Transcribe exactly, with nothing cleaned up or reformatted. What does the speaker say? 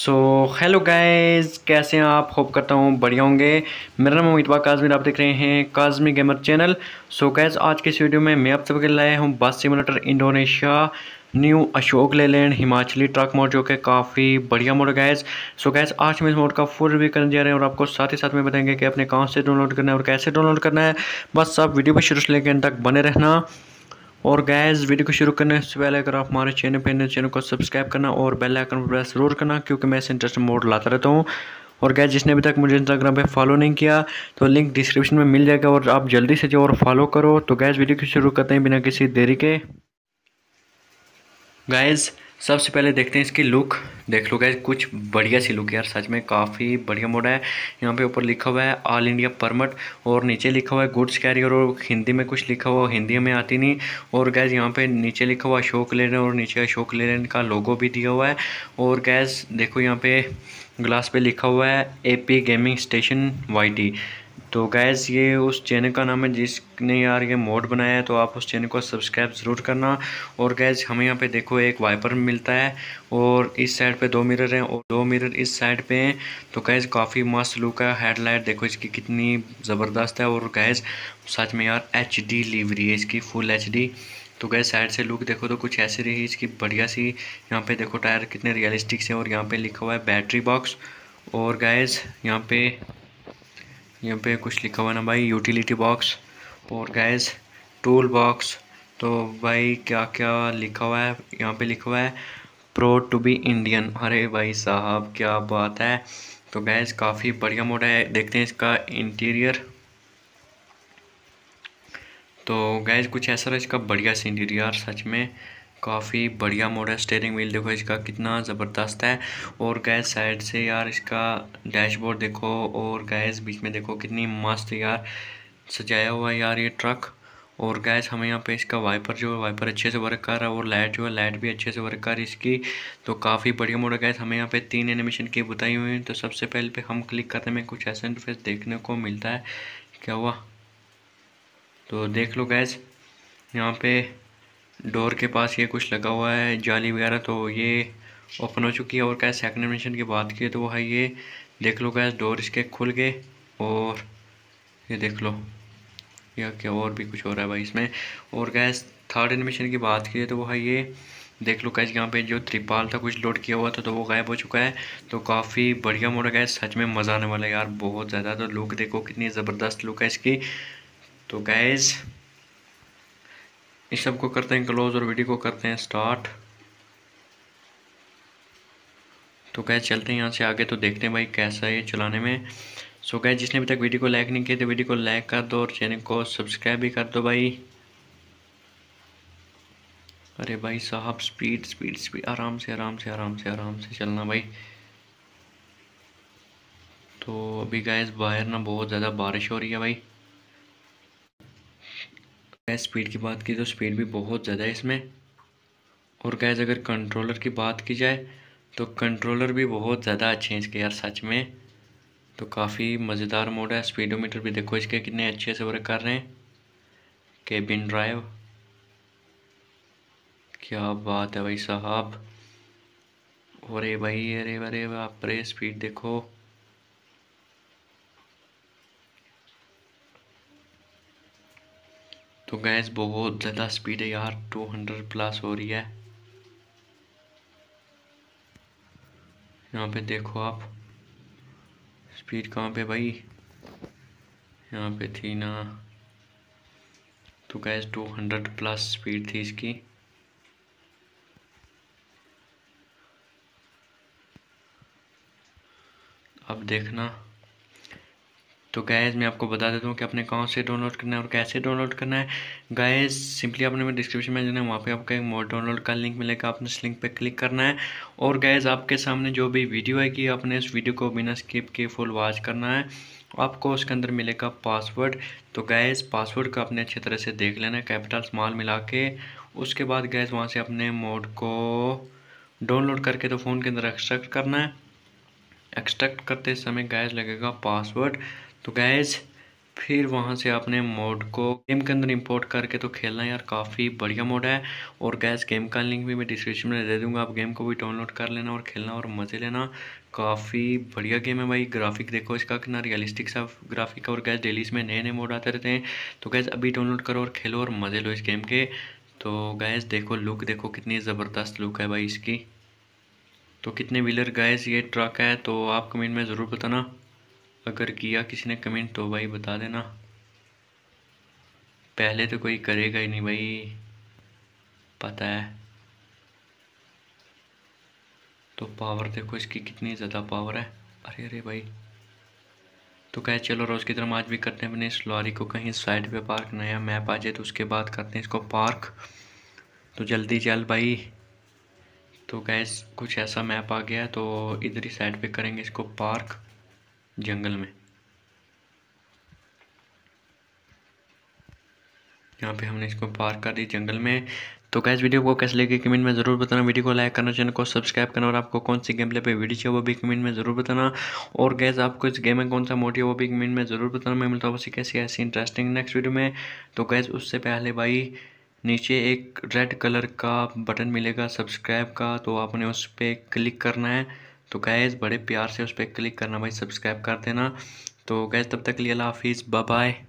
So hello guys, कैसे हैं आप? होप करता हूँ बढ़िया होंगे। मेरा नाम अमित काज़मी, आप देख रहे हैं Kazmi gamer channel. So guys, आज के इस वीडियो में मैं आप सबके लिए लाया हूँ bus simulator Indonesia new Ashok Leyland Himachali truck mod, जो कि काफ़ी बढ़िया मोड है गाइस। सो गाइस, आज हम इस मोड का फुल रिव्यू करने जा रहे हैं और आपको साथ ही साथ में बताएंगे कि अपने कहाँ से डाउनलोड करना है और कैसे डाउनलोड करना है। बस आप वीडियो को शुरू से लेकर अंत तक बने रहना। और गैस, वीडियो को शुरू करने से पहले अगर आप हमारे चैनल पर नए, चैनल को सब्सक्राइब करना और बेल आइकन पर प्रेस जरूर करना, क्योंकि मैं इस इंटरेस्टिंग मोड लाता रहता हूँ। और गैस, जिसने अभी तक मुझे इंस्टाग्राम पे फॉलो नहीं किया तो लिंक डिस्क्रिप्शन में मिल जाएगा और आप जल्दी से जाओ और फॉलो करो। तो गैस, वीडियो को शुरू करते हैं बिना किसी देरी के। गाइज, सबसे पहले देखते हैं इसकी लुक। देख लो गाइज, कुछ बढ़िया सी लुक यार, सच में काफ़ी बढ़िया मोड है। यहाँ पे ऊपर लिखा हुआ है ऑल इंडिया परमिट और नीचे लिखा हुआ है गुड्स कैरियर और हिंदी में कुछ लिखा हुआ, हिंदी में आती नहीं। और गैस, यहाँ पे नीचे लिखा हुआ अशोक लेलैंड और नीचे अशोक लेलैंड का लोगो भी दिया हुआ है। और गैस देखो, यहाँ पे ग्लास पे लिखा हुआ है A P gaming station Y T. तो गैस, ये उस चैनल का नाम है जिसने यार ये मोड बनाया है, तो आप उस चैनल को सब्सक्राइब ज़रूर करना। और गैस, हमें यहाँ पे देखो एक वाइपर मिलता है और इस साइड पे दो मिरर हैं और दो मिरर इस साइड पे हैं। तो गैस, काफ़ी मस्त लुक है। हेडलाइट देखो इसकी कितनी ज़बरदस्त है। और गैस, सच में यार एच डी लिवरी है इसकी, फुल एच डी। तो गैस, साइड से लुक देखो तो कुछ ऐसी रही इसकी बढ़िया सी। यहाँ पे देखो टायर कितने रियलिस्टिक से, और यहाँ पे लिखा हुआ है बैटरी बॉक्स। और गैस, यहाँ पे यहाँ पे कुछ लिखा हुआ है ना भाई, यूटिलिटी बॉक्स और गैस टूल बॉक्स। तो भाई क्या क्या लिखा हुआ है, यहाँ पे लिखा हुआ है प्रो टू बी इंडियन। अरे भाई साहब, क्या बात है। तो गैस, काफ़ी बढ़िया मोड है। देखते हैं इसका इंटीरियर। तो गैस, कुछ ऐसा रहा इसका बढ़िया सा इंटीरियर, सच में काफ़ी बढ़िया मोड है। स्टीयरिंग व्हील देखो इसका कितना ज़बरदस्त है। और गैस, साइड से यार इसका डैशबोर्ड देखो। और गैस, बीच में देखो कितनी मस्त यार सजाया हुआ है यार ये ट्रक। और गैस, हमें यहाँ पे इसका वाइपर जो है वाइपर अच्छे से वर्क कर रहा है और लाइट जो है लाइट भी अच्छे से वर्क कर रही है इसकी। तो काफ़ी बढ़िया मोड है गैस। हमें यहाँ पे तीन एनिमेशन की बताई हुई हैं। तो सबसे पहले पे हम क्लिक करने में कुछ ऐसा इंटरफेस देखने को मिलता है। क्या हुआ, तो देख लो गैस, यहाँ पे डोर के पास ये कुछ लगा हुआ है जाली वगैरह, तो ये ओपन हो चुकी है। और क्या सेकंड एनिमेशन की बात की तो वो है ये, देख लो गैस, डोर इसके खुल गए। और ये देख लो, या क्या और भी कुछ हो रहा है भाई इसमें। और गैस, थर्ड एनिमेशन की बात की तो वो है ये, देख लो गैस, यहाँ पे जो त्रिपाल था कुछ लोड किया हुआ था तो वो गायब हो चुका है। तो काफ़ी बढ़िया मोड है गैस, सच में मज़ा आने वाला है यार बहुत ज़्यादा। तो लुक देखो कितनी ज़बरदस्त लुक है इसकी। तो गैस, इस सब को करते हैं क्लोज और वीडियो को करते हैं स्टार्ट। तो गैस, चलते हैं यहाँ से आगे, तो देखते हैं भाई कैसा है ये चलाने में। सो गैस, जिसने अभी तक वीडियो को लाइक नहीं किया तो वीडियो को लाइक कर दो और चैनल को सब्सक्राइब भी कर दो भाई। अरे भाई साहब, स्पीड स्पीड स्पीड, आराम से आराम से आराम से आराम से चलना भाई। तो अभी गैस, बाहर ना बहुत ज़्यादा बारिश हो रही है भाई। गैस, स्पीड की बात की तो स्पीड भी बहुत ज़्यादा है इसमें। और गैस, अगर कंट्रोलर की बात की जाए तो कंट्रोलर भी बहुत ज़्यादा अच्छे हैं इसके यार, सच में। तो काफ़ी मज़ेदार मोड है। स्पीडोमीटर भी देखो इसके कितने अच्छे से वर्क कर रहे हैं। केबिन ड्राइव, क्या बात है भाई साहब। अरे भाई, अरे अरे बाप रे, स्पीड देखो। तो गैस, बहुत ज़्यादा स्पीड है यार, टू हंड्रेड प्लस हो रही है। यहाँ पे देखो आप, स्पीड कहाँ पे भाई, यहाँ पे थी ना। तो guys, two hundred plus speed थी इसकी। अब देखना। तो गैस, मैं आपको बता देता हूँ कि आपने कहाँ से डाउनलोड करना है और कैसे डाउनलोड करना है। गैस, सिंपली आपने मैं डिस्क्रिप्शन में जाना है, वहाँ पे आपका एक मोड डाउनलोड का लिंक मिलेगा, आपने इस लिंक पे क्लिक करना है। और गैस, आपके सामने जो भी वीडियो आएगी आपने इस वीडियो को बिना स्किप किए फुल वॉच करना है। आपको उसके अंदर मिलेगा पासवर्ड। तो गैस, पासवर्ड को आपने अच्छी तरह से देख लेना है, कैपिटल स्मॉल मिला के। उसके बाद गैस, वहाँ से अपने मोड को डाउनलोड करके तो फ़ोन के अंदर एक्सट्रैक्ट करना है। एक्सट्रैक्ट करते समय गैस लगेगा पासवर्ड। तो गैस, फिर वहाँ से आपने मोड को गेम के अंदर इंपोर्ट करके तो खेलना यार, काफ़ी बढ़िया मोड है। और गैस गेम का लिंक भी मैं डिस्क्रिप्शन में दे दूँगा, आप गेम को भी डाउनलोड कर लेना और खेलना और मज़े लेना। काफ़ी बढ़िया गेम है भाई। ग्राफिक देखो इसका कितना रियलिस्टिक सा ग्राफिक है। और गैस डेली इसमें नए नए मोड आते रहते हैं, तो गैस अभी डाउनलोड करो और खेलो और मज़े लो इस गेम के। तो गैस देखो लुक देखो, कितनी ज़बरदस्त लुक है भाई इसकी। तो कितने व्हीलर गैस ये ट्रक है, तो आप कमेंट में ज़रूर बताना। अगर किया किसी ने कमेंट तो भाई बता देना, पहले तो कोई करेगा ही नहीं भाई, पता है। तो पावर देखो इसकी कितनी ज़्यादा पावर है। अरे अरे भाई, तो कहे चलो रोज़ की तरह आज भी करते हैं अपने इस लॉरी को कहीं साइड पे पार्क, नया मैप आ जाए तो उसके बाद करते हैं इसको पार्क। तो जल्दी चल भाई। तो गैस कुछ ऐसा मैप आ गया है, तो इधर ही साइड पे करेंगे इसको पार्क, जंगल में। यहाँ पे हमने इसको पार्क कर दी जंगल में। तो गैस वीडियो को कैसे लगे कमेंट में ज़रूर बताना, वीडियो को लाइक करना, चैनल को सब्सक्राइब करना, और आपको कौन सी गेम प्ले पे वीडियो चाहिए वो भी कमेंट में ज़रूर बताना। और गैस आपको इस गेम में कौन सा मोड है वो भी कमेंट में ज़रूर बताना। मैं मिलता हूँ उसी कैसी ऐसी इंटरेस्टिंग नेक्स्ट वीडियो में। तो गैस उससे पहले भाई नीचे एक रेड कलर का बटन मिलेगा सब्सक्राइब का, तो आपने उस पर क्लिक करना है। तो गैस बड़े प्यार से उस पर क्लिक करना भाई, सब्सक्राइब कर देना। तो गैस तब तक के लिए अल्लाह हाफिज़, बाय बाय।